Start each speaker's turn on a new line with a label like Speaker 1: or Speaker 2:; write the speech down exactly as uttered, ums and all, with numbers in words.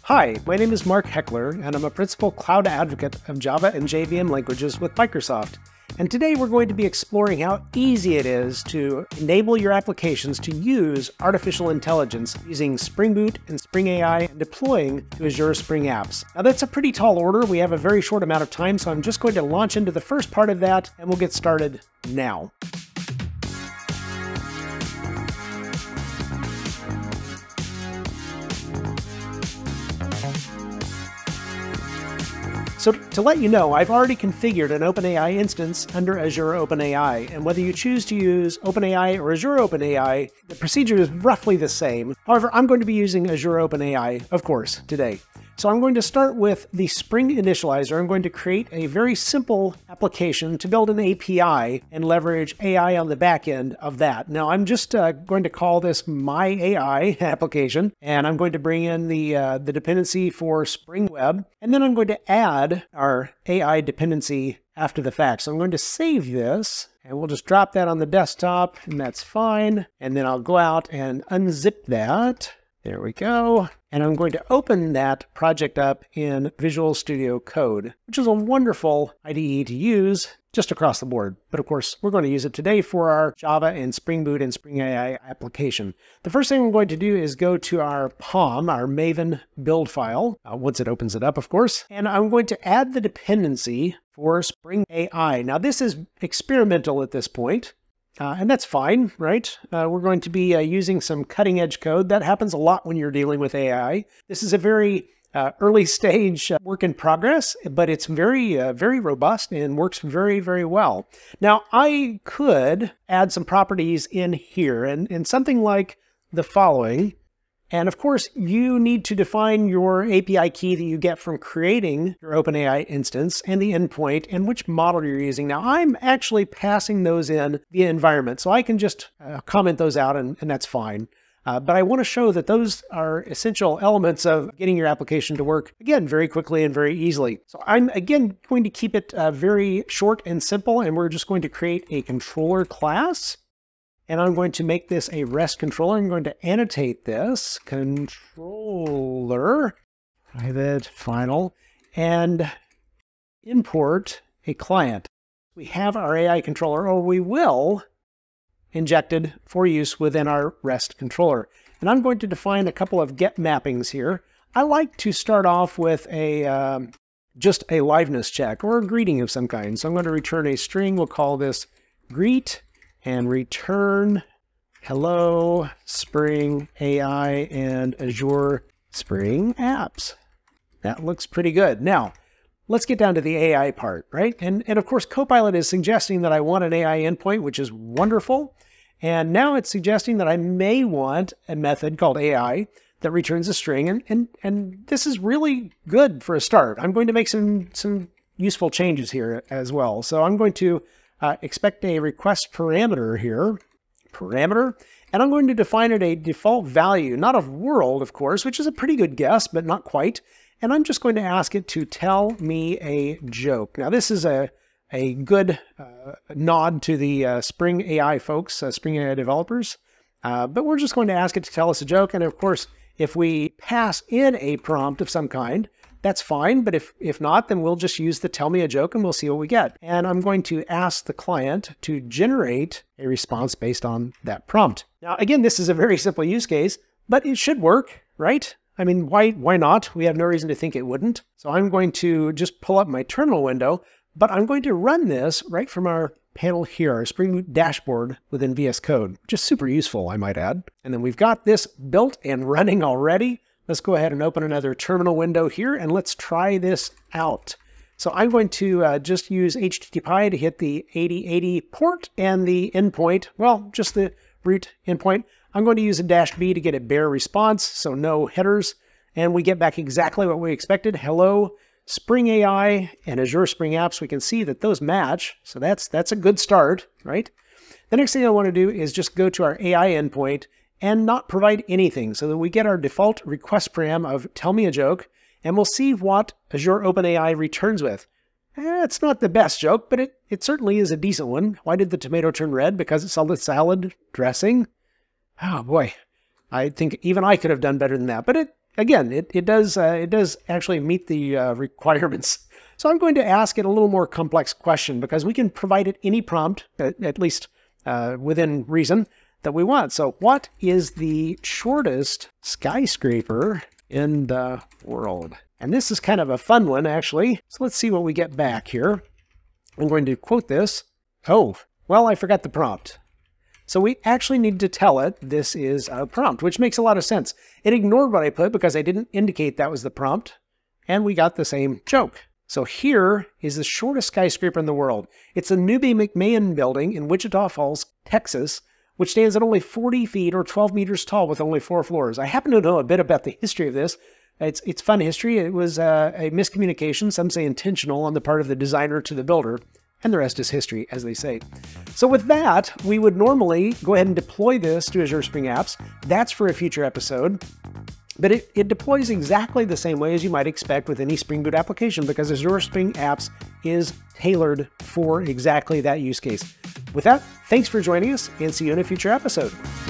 Speaker 1: Hi, my name is Mark Heckler, and I'm a principal cloud advocate of Java and J V M languages with Microsoft. And today we're going to be exploring how easy it is to enable your applications to use artificial intelligence using Spring Boot and Spring A I and deploying to Azure Spring Apps. Now that's a pretty tall order. We have a very short amount of time, so I'm just going to launch into the first part of that, and we'll get started now. So to let you know, I've already configured an OpenAI instance under Azure OpenAI, and whether you choose to use OpenAI or Azure OpenAI, the procedure is roughly the same. However, I'm going to be using Azure OpenAI, of course, today. So I'm going to start with the Spring Initializer. I'm going to create a very simple application to build an A P I and leverage A I on the back end of that. Now I'm just uh, going to call this my A I application, and I'm going to bring in the, uh, the dependency for Spring Web, and then I'm going to add our A I dependency after the fact. So I'm going to save this, and we'll just drop that on the desktop, and that's fine. And then I'll go out and unzip that. There we go. And I'm going to open that project up in Visual Studio Code, which is a wonderful I D E to use just across the board. But of course, we're going to use it today for our Java and Spring Boot and Spring A I application. The first thing I'm going to do is go to our P O M, our Maven build file, uh, once it opens it up, of course. And I'm going to add the dependency for Spring A I. Now this is experimental at this point. Uh, and that's fine, right? Uh, we're going to be uh, using some cutting edge code. That happens a lot when you're dealing with A I. This is a very uh, early stage uh, work in progress, but it's very, uh, very robust and works very, very well. Now, I could add some properties in here and, and something like the following. And of course, you need to define your A P I key that you get from creating your OpenAI instance and the endpoint and which model you're using. Now, I'm actually passing those in via environment, so I can just uh, comment those out and, and that's fine. Uh, but I want to show that those are essential elements of getting your application to work, again, very quickly and very easily. So I'm, again, going to keep it uh, very short and simple, and we're just going to create a controller class. And I'm going to make this a REST controller. I'm going to annotate this controller, private final, and import a client. We have our A I controller, or we will, injected for use within our REST controller. And I'm going to define a couple of get mappings here. I like to start off with a um, just a liveness check or a greeting of some kind. So I'm going to return a string. We'll call this greet. And return hello Spring A I and Azure Spring Apps. That looks pretty good. Now, let's get down to the A I part, right? And, and of course, Copilot is suggesting that I want an A I endpoint, which is wonderful. And now it's suggesting that I may want a method called A I that returns a string. And, and, and this is really good for a start. I'm going to make some, some useful changes here as well. So I'm going to Uh, expect a request parameter here, parameter, and I'm going to define it a default value, not of world, of course, which is a pretty good guess, but not quite. And I'm just going to ask it to tell me a joke. Now, this is a, a good uh, nod to the uh, Spring A I folks, uh, Spring A I developers, uh, but we're just going to ask it to tell us a joke. And of course, if we pass in a prompt of some kind, that's fine, but if, if not, then we'll just use the tell me a joke and we'll see what we get. And I'm going to ask the client to generate a response based on that prompt. Now, again, this is a very simple use case, but it should work, right? I mean, why, why not? We have no reason to think it wouldn't. So I'm going to just pull up my terminal window, but I'm going to run this right from our panel here, our Spring Boot dashboard within V S Code, which is super useful, I might add. And then we've got this built and running already. Let's go ahead and open another terminal window here and let's try this out. So I'm going to uh, just use H T T P to hit the eighty eighty port and the endpoint, well, just the root endpoint. I'm going to use a dash B to get a bare response, so no headers. And we get back exactly what we expected. Hello, Spring A I and Azure Spring Apps. We can see that those match. So that's, that's a good start, right? The next thing I want to do is just go to our A I endpoint and not provide anything so that we get our default request param of tell me a joke, and we'll see what Azure OpenAI returns with. Eh, it's not the best joke, but it, it certainly is a decent one. Why did the tomato turn red? Because it saw the salad dressing? Oh boy, I think even I could have done better than that, but it, again, it, it, does, uh, it does actually meet the uh, requirements. So I'm going to ask it a little more complex question because we can provide it any prompt, at, at least uh, within reason, that we want. So what is the shortest skyscraper in the world? And this is kind of a fun one, actually. So let's see what we get back here. I'm going to quote this. Oh, well, I forgot the prompt. So we actually need to tell it this is a prompt, which makes a lot of sense. It ignored what I put because I didn't indicate that was the prompt, and we got the same joke. So here is the shortest skyscraper in the world. It's a Newby McMahon building in Wichita Falls, Texas, which stands at only forty feet or twelve meters tall with only four floors. I happen to know a bit about the history of this. It's, it's fun history. It was uh, a miscommunication, some say intentional, on the part of the designer to the builder. And the rest is history, as they say. So with that, we would normally go ahead and deploy this to Azure Spring Apps. That's for a future episode. But it, it deploys exactly the same way as you might expect with any Spring Boot application because Azure Spring Apps is tailored for exactly that use case. With that, thanks for joining us and see you in a future episode.